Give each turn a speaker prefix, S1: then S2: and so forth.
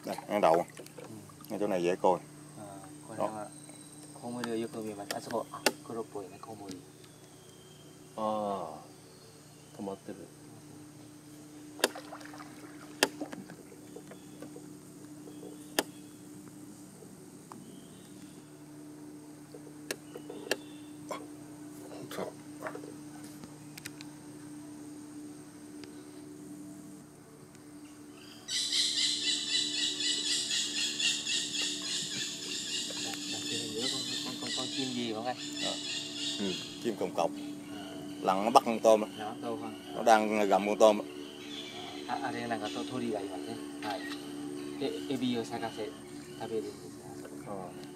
S1: Đây, ăn đậu. Ngay chỗ này dễ coi.
S2: これはコウモリをよく見ます。あそこ黒っぽいねコウモリ。
S3: ああ、止まってる。
S2: Con chim gì không anh?
S1: Chim cồng cọc. Lặn nó bắt con tôm. Nó đang gặm con tôm.
S2: あれなんか鳥がいますね。はい。でエビを探せ食べるんです。